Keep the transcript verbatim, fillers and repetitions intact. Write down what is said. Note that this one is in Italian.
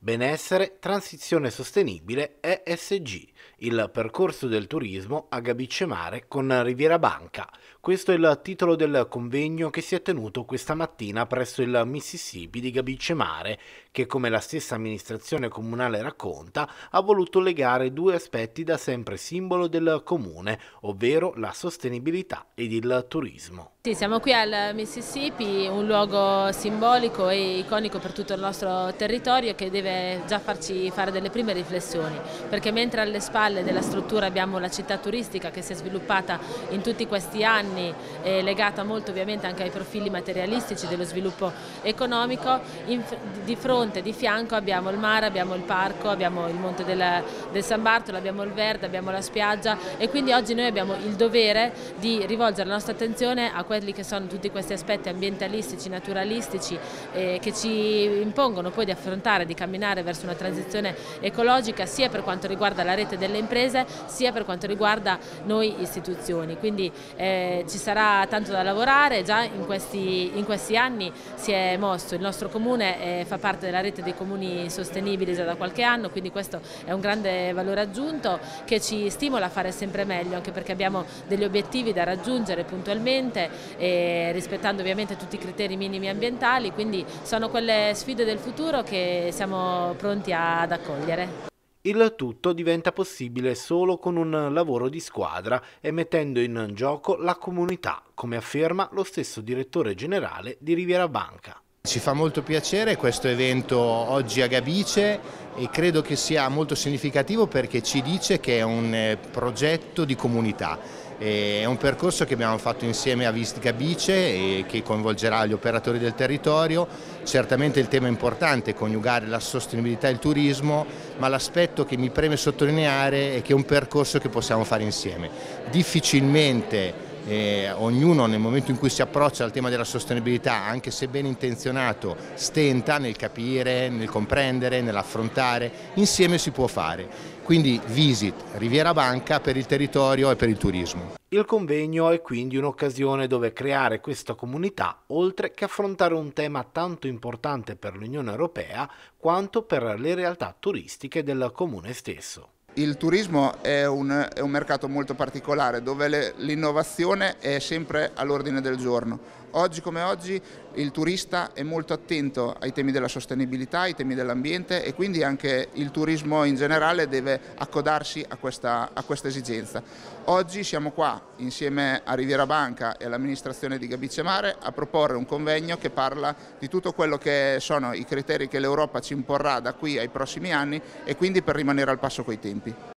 Benessere, transizione sostenibile E S G, il percorso del turismo a Gabice Mare con Riviera Banca. Questo è il titolo del convegno che si è tenuto questa mattina presso il Mississippi di Gabice Mare, che, come la stessa amministrazione comunale racconta, ha voluto legare due aspetti da sempre simbolo del comune, ovvero la sostenibilità ed il turismo. Sì, siamo qui al Mississippi, un luogo simbolico e iconico per tutto il nostro territorio che deve già farci fare delle prime riflessioni, perché mentre alle spalle della struttura abbiamo la città turistica che si è sviluppata in tutti questi anni, eh, legata molto ovviamente anche ai profili materialistici dello sviluppo economico, in, di fronte, di fianco abbiamo il mare, abbiamo il parco, abbiamo il monte del, del San Bartolo, abbiamo il verde, abbiamo la spiaggia e quindi oggi noi abbiamo il dovere di rivolgere la nostra attenzione a quelli che sono tutti questi aspetti ambientalistici, naturalistici eh, che ci impongono poi di affrontare, di camminare verso una transizione ecologica sia per quanto riguarda la rete delle imprese sia per quanto riguarda noi istituzioni. Quindi eh, ci sarà tanto da lavorare, già in questi, in questi anni si è mosso, il nostro comune eh, fa parte della rete dei comuni sostenibili già da qualche anno, quindi questo è un grande valore aggiunto che ci stimola a fare sempre meglio, anche perché abbiamo degli obiettivi da raggiungere puntualmente e rispettando ovviamente tutti i criteri minimi ambientali, quindi sono quelle sfide del futuro che siamo pronti ad accogliere. Il tutto diventa possibile solo con un lavoro di squadra e mettendo in gioco la comunità, come afferma lo stesso direttore generale di Riviera Banca. Ci fa molto piacere questo evento oggi a Gabice e credo che sia molto significativo perché ci dice che è un progetto di comunità. È un percorso che abbiamo fatto insieme a Visit Gabice e che coinvolgerà gli operatori del territorio. Certamente il tema è importante, coniugare la sostenibilità e il turismo, ma l'aspetto che mi preme sottolineare è che è un percorso che possiamo fare insieme. Difficilmente Eh, ognuno nel momento in cui si approccia al tema della sostenibilità, anche se ben intenzionato, stenta nel capire, nel comprendere, nell'affrontare, insieme si può fare. Quindi Visit Riviera Banca per il territorio e per il turismo. Il convegno è quindi un'occasione dove creare questa comunità, oltre che affrontare un tema tanto importante per l'Unione Europea quanto per le realtà turistiche del comune stesso. Il turismo è un, è un mercato molto particolare dove l'innovazione è sempre all'ordine del giorno. Oggi come oggi il turista è molto attento ai temi della sostenibilità, ai temi dell'ambiente e quindi anche il turismo in generale deve accodarsi a questa, a questa esigenza. Oggi siamo qua insieme a Riviera Banca e all'amministrazione di Gabice Mare a proporre un convegno che parla di tutto quello che sono i criteri che l'Europa ci imporrà da qui ai prossimi anni e quindi per rimanere al passo coi tempi.